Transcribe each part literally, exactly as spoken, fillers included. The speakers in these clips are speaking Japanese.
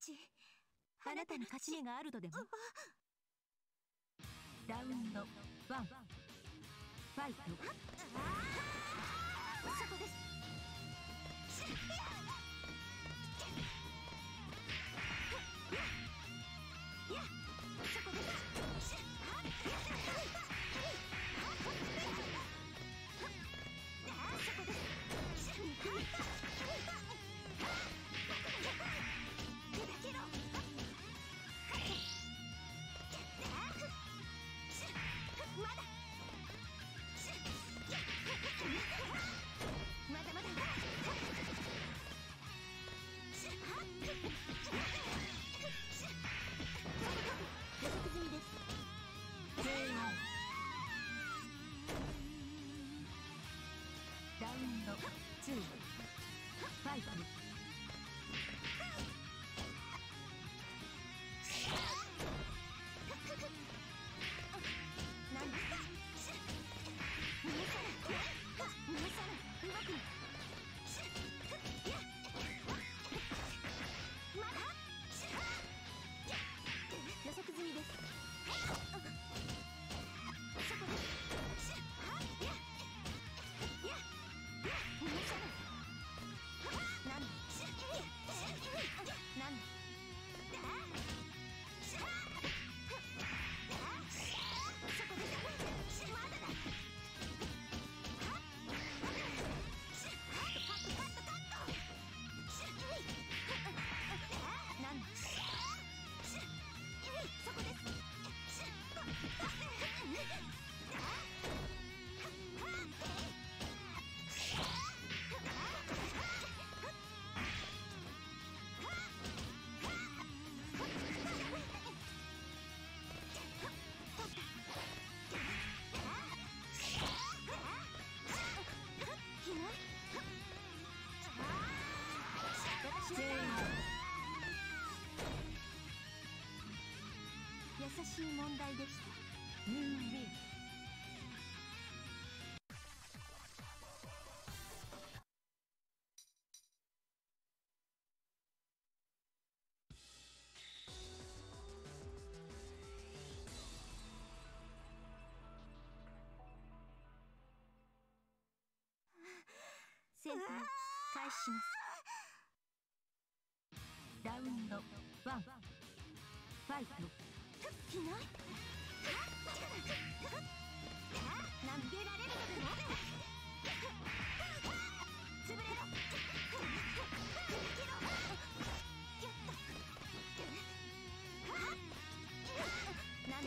しあなたに勝ち目があるとでも。ラウンドワンファイト。 そこです。やっそこです。 ラウンドツーファイト。 予測済みです。そこです。なんなんそこです。まだだ。カットカットカット。なんそこです。優しい問題でした。 ムーンウィー戦闘開始します。 ラウンドワンファイト。 いない逃げられるのでも潰れろ。何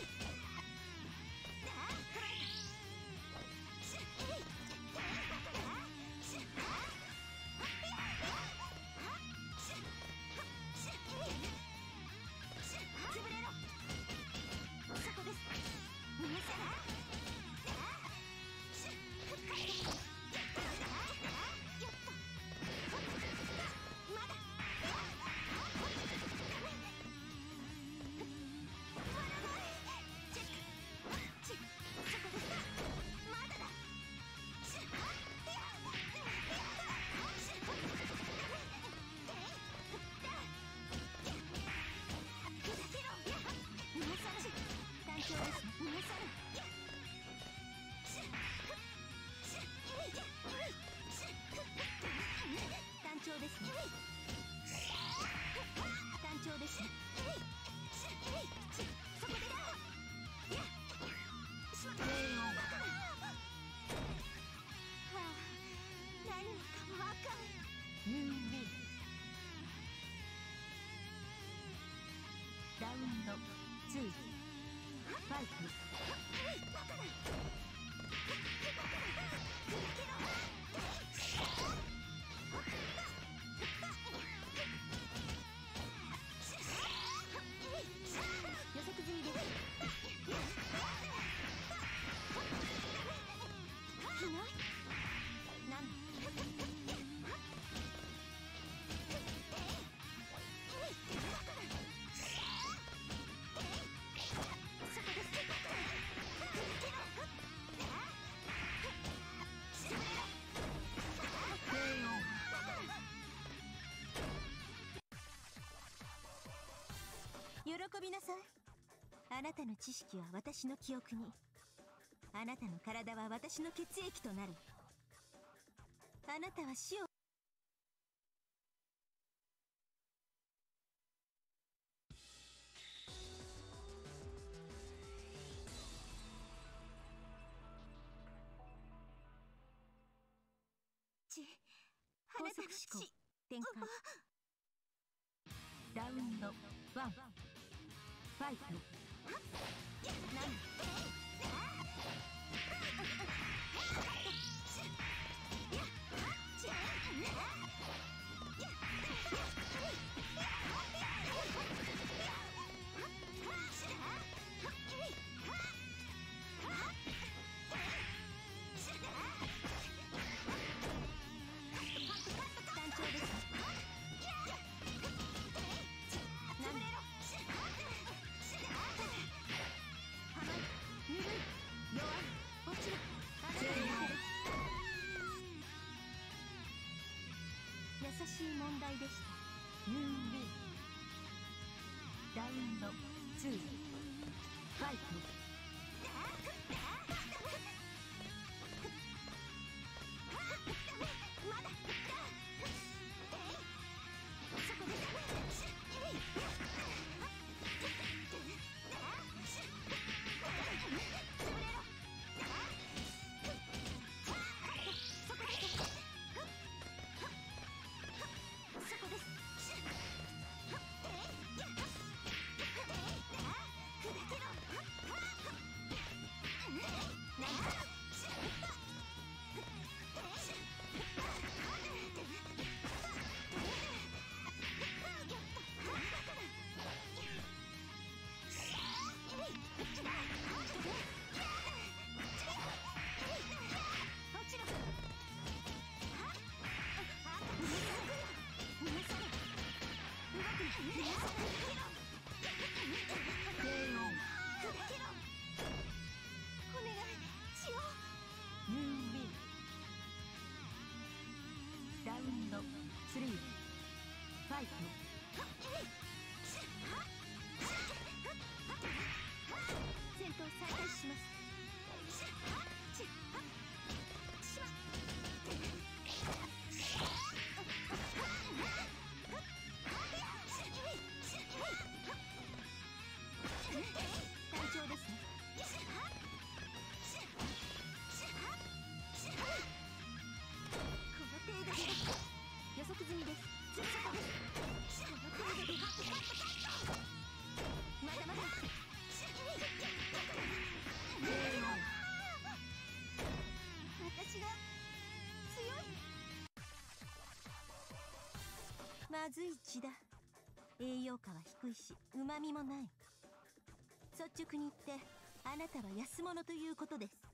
単調ですね。単調ですね。そこでだ。しまった。はあ、何もかも赤い。 ムーンウィーラウンドツーファイト。 予測済みです。いないなんそこです。 びなさい。あなたの知識は私の記憶に、あなたの体は私の血液となる。あなたは死を高速思考展開。ラウンドワンファイト。 優しい問題でした。 ムーンウィン。ラウンドツーファイト。ラウンドスリーファイト。 戦闘再開します。単調ですね。この程度で予測済みです。この程度でまだまだ私が強い。まずい血だ。栄養価は低いし旨味もない。率直に言ってあなたは安物ということです。